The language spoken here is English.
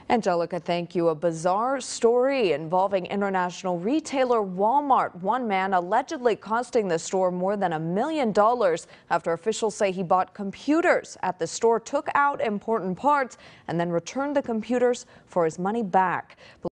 Angelica, thank you. A bizarre story involving international retailer Walmart. One man allegedly costing the store more than $1 million after officials say he bought computers at the store, took out important parts, and then returned the computers for his money back.